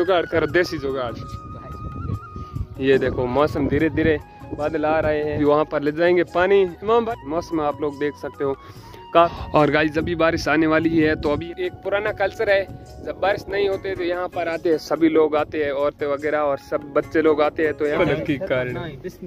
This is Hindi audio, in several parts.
जुगाड़ करो, देसी जुगाड़। ये देखो मौसम धीरे धीरे बादल आ रहे हैं, वहाँ पर ले जाएंगे पानी। मौसम आप लोग देख सकते हो का। और गाइस अभी बारिश आने वाली है, तो अभी एक पुराना कल्चर है, जब बारिश नहीं होते तो यहाँ पर आते हैं सभी लोग आते हैं, औरतें वगैरह और सब बच्चे लोग आते हैं। तो यहाँ की कारण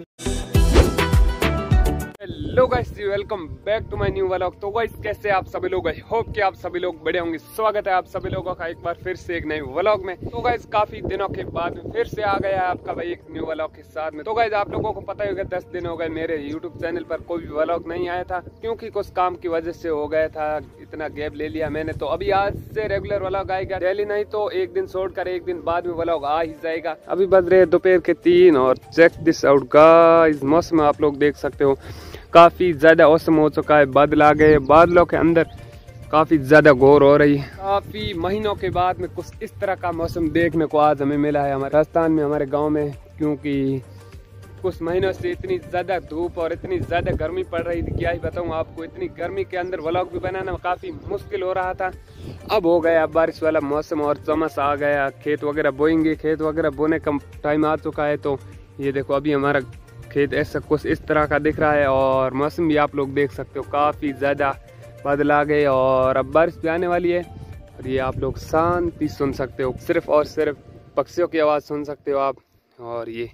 hello guys, welcome back to my new vlog. तो गाइस कैसे आप सभी लोग, आई होप कि आप सभी लोग बढ़िया होंगे। स्वागत है आप सभी लोगों का एक बार फिर से एक नए व्लॉग में। तो गाइस काफी दिनों के बाद में फिर से आ गया है आपका भाई एक न्यू व्लॉग के साथ में। तो गाइस आप लोगों को पता ही होगा 10 दिन हो गए मेरे यूट्यूब चैनल पर कोई भी व्लॉग नहीं आया था, क्योंकि कुछ काम की वजह से हो गया था, इतना गैप ले लिया मैंने। तो अभी आज से रेगुलर व्लॉग आएगा, डेली नहीं तो एक दिन छोड़कर एक दिन बाद में व्लॉग आ ही जाएगा। अभी बज रहे दोपहर के 3 और चेक दिस आउट गाइस, मौसम आप लोग देख सकते हो काफी ज्यादा औसम हो चुका है। बादल आ गए, बादलों के अंदर काफी ज्यादा घोर हो रही है। काफी महीनों के बाद में कुछ इस तरह का मौसम देखने को आज हमें मिला है हमारे राजस्थान में, हमारे गांव में, क्योंकि कुछ महीनों से इतनी ज्यादा धूप और इतनी ज्यादा गर्मी पड़ रही थी, क्या ही बताऊं आपको। इतनी गर्मी के अंदर व्लॉग भी बनाना काफी मुश्किल हो रहा था। अब हो गया बारिश वाला मौसम और चमस आ गया, खेत वगैरह बोएंगे, खेत वगैरह बोने का टाइम आ चुका है। तो ये देखो अभी हमारा खेत ऐसा कुछ इस तरह का दिख रहा है, और मौसम भी आप लोग देख सकते हो काफ़ी ज़्यादा बादल आ गए और अब बारिश भी आने वाली है। और ये आप लोग शांति सुन सकते हो, सिर्फ और सिर्फ पक्षियों की आवाज़ सुन सकते हो आप, और ये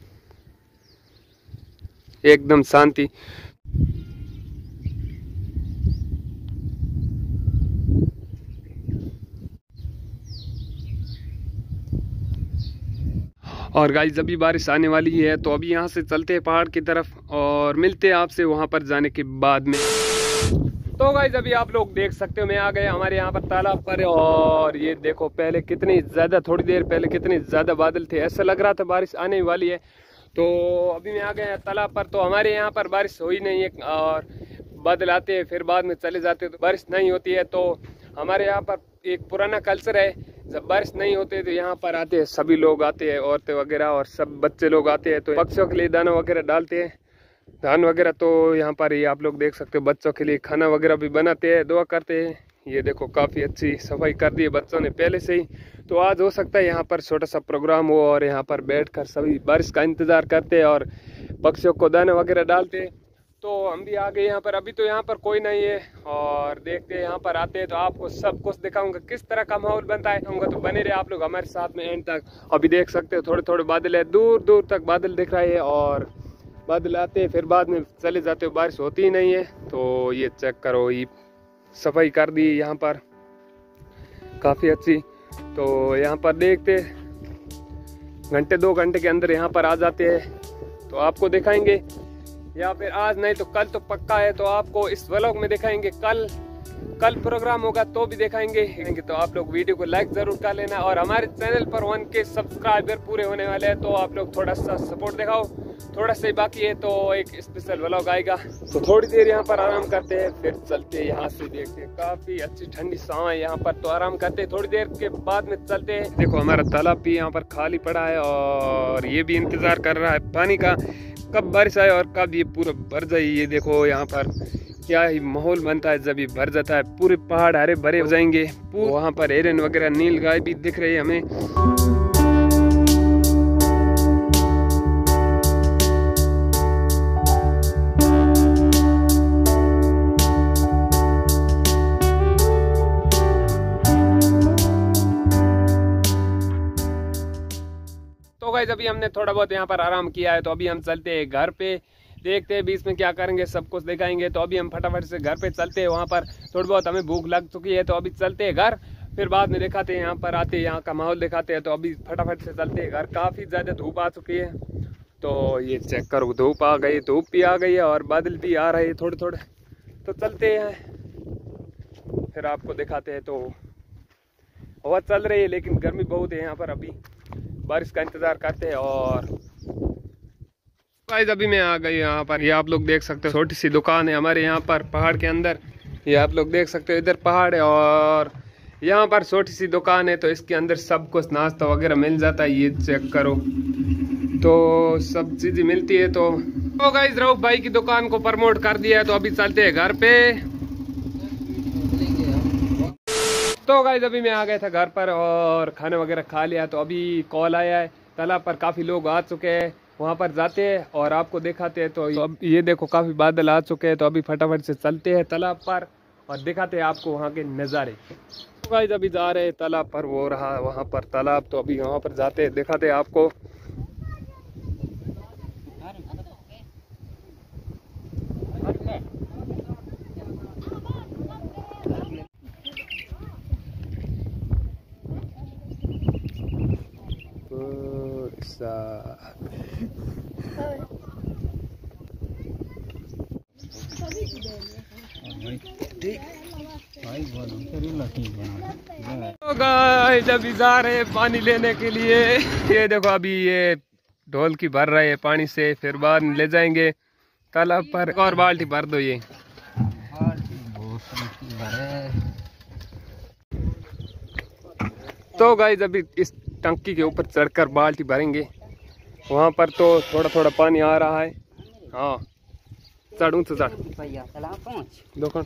एकदम शांति। और गाइस अभी बारिश आने वाली है, तो अभी यहाँ से चलते हैं पहाड़ की तरफ और मिलते हैं आपसे वहाँ पर जाने के बाद में। तो गाइस अभी आप लोग देख सकते हो मैं आ गया हमारे यहाँ पर तालाब पर, और ये देखो पहले कितनी ज़्यादा, थोड़ी देर पहले कितनी ज़्यादा बादल थे, ऐसा लग रहा था बारिश आने वाली है। तो अभी मैं आ गया तालाब पर, तो हमारे यहाँ पर बारिश हुई नहीं है, और बादल आते हैं फिर बाद में चले जाते हैं, तो बारिश नहीं होती है। तो हमारे यहाँ पर एक पुराना कल्चर है, जब बारिश नहीं होते तो यहाँ पर आते हैं सभी लोग आते हैं, औरतें वगैरह और सब बच्चे लोग आते हैं। तो पक्षियों के लिए दाना वगैरह डालते हैं, धान वगैरह। तो यहाँ पर ये आप लोग देख सकते हो बच्चों के लिए खाना वगैरह भी बनाते हैं, दुआ करते हैं। ये देखो काफ़ी अच्छी सफाई कर दी है बच्चों ने पहले से ही। तो आज हो सकता है यहाँ पर छोटा सा प्रोग्राम हो, और यहाँ पर बैठकर सभी बारिश का इंतज़ार करते हैं और पक्षियों को दाना वगैरह डालते हैं। तो हम भी आ गए यहाँ पर, अभी तो यहाँ पर कोई नहीं है, और देखते हैं यहाँ पर आते हैं तो आपको सब कुछ दिखाऊंगा किस तरह का माहौल बनता है। तो बने रहे आप लोग हमारे साथ में एंड तक। अभी देख सकते हो थोड़े थोड़े बादल है, दूर दूर तक बादल दिख रहे हैं, और बादल आते हैं फिर बाद में चले जाते हो, बारिश होती ही नहीं है। तो ये चेक करो, ये सफाई कर दी यहाँ पर काफ़ी अच्छी। तो यहाँ पर देखते घंटे 2 घंटे के अंदर यहाँ पर आ जाते हैं, तो आपको दिखाएंगे, या फिर आज नहीं तो कल तो पक्का है, तो आपको इस व्लॉग में दिखाएंगे। कल प्रोग्राम होगा तो भी दिखाएंगे। तो आप लोग वीडियो को लाइक जरूर कर लेना, और हमारे चैनल पर 1K सब्सक्राइबर पूरे होने वाले हैं, तो आप लोग थोड़ा सा सपोर्ट दिखाओ। थोड़ा सा ही बाकी है, तो एक स्पेशल व्लॉग आएगा। तो थोड़ी देर यहाँ पर आराम करते हैं, फिर चलते हैं यहाँ से। देखते हैं काफी अच्छी ठंडी छांव है यहाँ पर, तो आराम करते हैं, थोड़ी देर के बाद में चलते हैं। देखो हमारा तालाब भी यहाँ पर खाली पड़ा है, और ये भी इंतजार कर रहा है पानी का, कब बारिश आए और कब ये पूरा भर जाए। ये देखो यहाँ पर क्या ही माहौल बनता है जब ये भर जाता है, पूरे पहाड़ हरे भरे हो जाएंगे। वहाँ पर हिरन वगैरह, नील गाय भी दिख रही है हमें। तो गाइस अभी हमने थोड़ा बहुत यहाँ पर आराम किया है, तो अभी हम चलते हैं घर पे, देखते हैं बीच में क्या करेंगे, सब कुछ दिखाएंगे। तो अभी हम फटाफट से घर पे चलते हैं, वहाँ पर थोड़ी बहुत हमें भूख लग चुकी है, तो अभी चलते हैं घर, फिर बाद में दिखाते हैं यहाँ पर आते हैं, यहाँ का माहौल दिखाते हैं। तो अभी फटाफट से चलते हैं घर, काफ़ी ज़्यादा धूप आ चुकी है। तो ये चेक करो, धूप आ गई, धूप भी आ गई है और बादल भी आ रहे हैं थोड़े थोड़े। तो चलते हैं फिर आपको दिखाते हैं। तो हवा चल रही है, लेकिन गर्मी बहुत है यहाँ पर, अभी बारिश का इंतज़ार करते हैं। और गाइस अभी मैं आ गई यहाँ पर, ये आप लोग देख सकते हो छोटी सी दुकान है हमारे यहाँ पर पहाड़ के अंदर। ये आप लोग देख सकते हो, इधर पहाड़ है और यहाँ पर छोटी सी दुकान है, तो इसके अंदर सब कुछ नाश्ता वगैरह मिल जाता है। ये चेक करो, तो सब चीज़ें मिलती है। तो गाइस रऊफ भाई की दुकान को प्रमोट कर दिया है, तो अभी चलते हैं घर पे। तो गाइस अभी मैं आ गया था घर पर और खाना वगैरह खा लिया, तो अभी कॉल आया है तालाब पर काफ़ी लोग आ चुके हैं, वहाँ पर जाते हैं और आपको दिखाते हैं। तो अब ये देखो काफ़ी बादल आ चुके हैं, तो अभी फटाफट से चलते हैं तालाब पर और दिखाते हैं आपको वहाँ के नज़ारे। तो गाइस अभी जा रहे हैं तालाब पर, वो रहा वहाँ पर तालाब, तो अभी वहाँ पर जाते हैं, दिखाते हैं आपको। तो गाइस अभी जा रहे हैं पानी लेने के लिए। ये देखो अभी ये ढोल की भर रहे हैं पानी से, फिर बाद में ले जाएंगे तालाब पर। और बाल्टी भर दो ये। तो गाइस अभी इस टंकी के ऊपर चढ़कर बाल्टी भरेंगे, वहाँ पर तो थोड़ा थोड़ा पानी आ रहा है। हाँ चढ़ूँ तो चढ़ दो।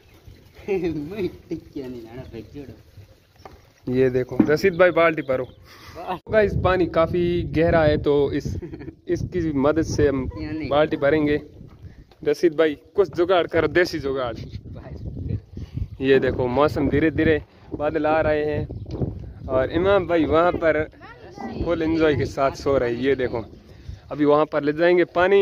ये देखो रशीद भाई बाल्टी भरो। गाइस पानी काफी गहरा है, तो इसकी मदद से हम बाल्टी भरेंगे। रशीद भाई कुछ जुगाड़ करो, देसी जुगाड़। ये देखो मौसम धीरे धीरे बादल आ रहे हैं और इमाम भाई वहाँ पर फुल एंजॉय के साथ सो रहे हैं। ये देखो अभी वहाँ पर ले जाएंगे पानी।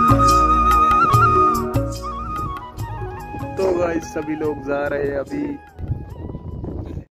तो गाइस सभी लोग जा रहे हैं अभी